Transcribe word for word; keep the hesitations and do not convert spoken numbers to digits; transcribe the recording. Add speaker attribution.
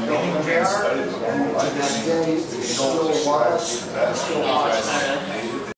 Speaker 1: going there, and that day, it's still wild, it's still hot.